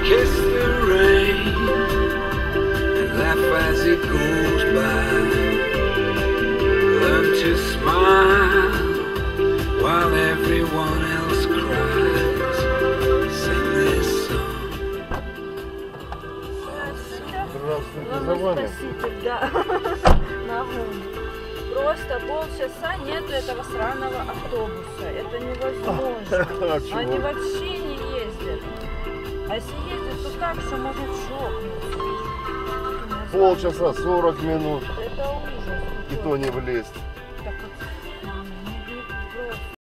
Kiss the rain and laugh as it goes by. Learn to smile while everyone else cries. Sing this song. Здравствуйте, за вами. Спаситель, да. Нагон. Просто полчаса нету этого сраного автобуса. Это невозможно. Они вообще не ездят. А если ездят, то так, что может шокнуть. Полчаса, 40 минут. Это ужас. И то не влезть.